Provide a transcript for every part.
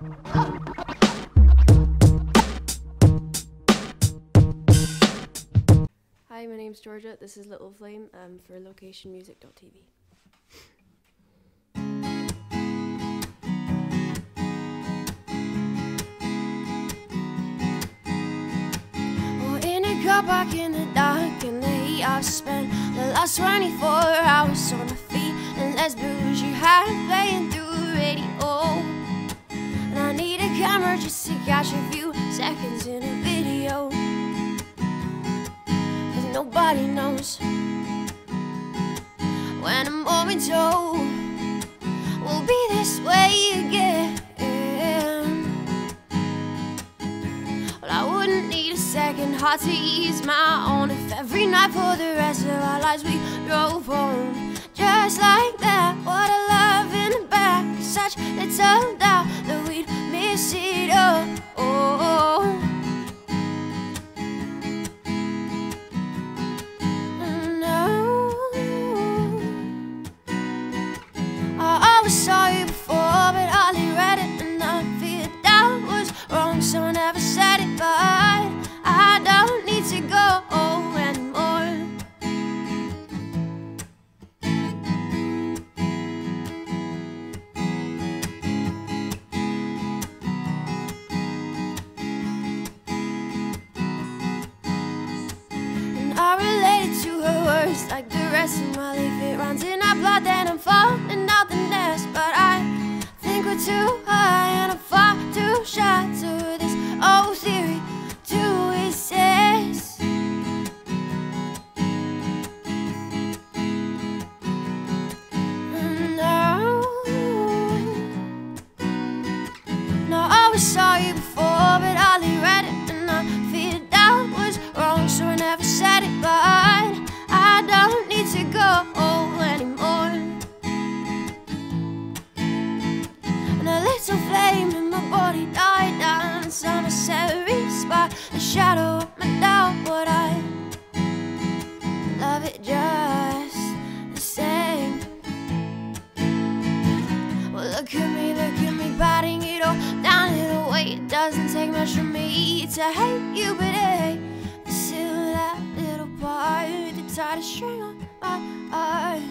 Hi, my name's Georgia. This is Little Flame for locationmusic.tv. Back in the dark, in the heat, I've spent the last 24 hours on my feet, and there's blues you had playing through the radio. And I need a camera just to catch a few seconds in a video, 'cause nobody knows when a moment will be this way again. Second heart to ease my own if every night for the rest of our lives we drove home just like that. What a love in the back, such little doubt that we'd miss it all. No, I always saw you before, but I only read it and I feared that was wrong, so I never said it. But I don't need to go anymore. And I related to her words like the rest of my life. It runs in our blood, then I'm falling out the nest. But I think we're too high and I'm far too shy to this old theory to exist. No, I always saw you before, but I only read it and I feared that was wrong, so I never said it. But I don't need to go anymore. And a little flame in my body died down in some mystery spot. The shadow of my doubt, would I love it just the same? Well, look at me, biting it all down in a way. It doesn't take much for me to hate you, but hey, there's still that little part that tied a string on my heart.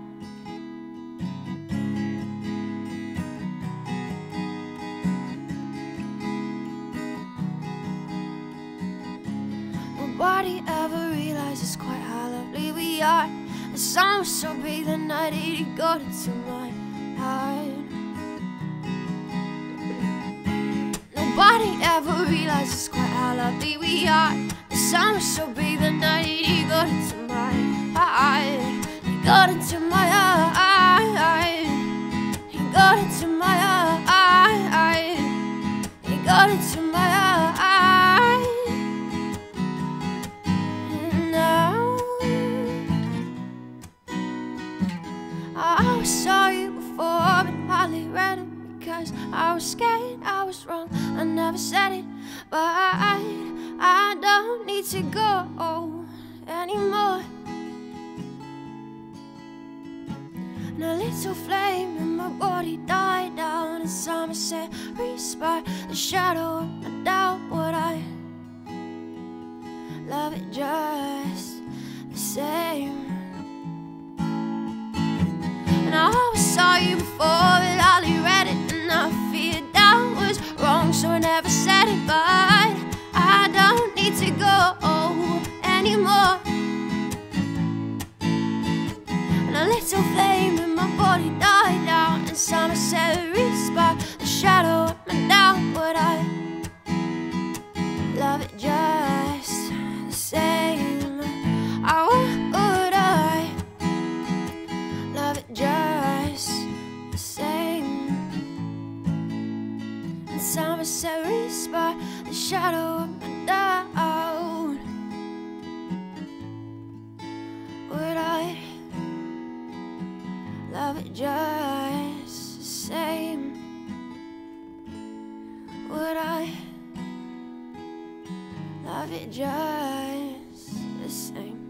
Nobody ever realizes quite how lovely we are. The sun was so big the night it got into my heart. Nobody ever realizes quite how lovely we are. The sun was so big the night it got into my heart. It got into my heart. It got into my heart. It got into my heart. I saw you before, but hardly read it because I was scared I was wrong. I never said it, but I don't need to go anymore. And a little flame in my body died down in Somerset, re-sparked the shadow of my doubt. Would I love it just the same? I always saw you before, but I only read it and I feared that was wrong, so I never said it. But I don't need to go anymore. And a little flame in my body died down in Somerset, re-sparked the shadow of my doubt. Would I love it just the same? Would I love it just the same? And Somerset re-sparked the shadow of my doubt. Would I love it just the same? Would I love it just the same?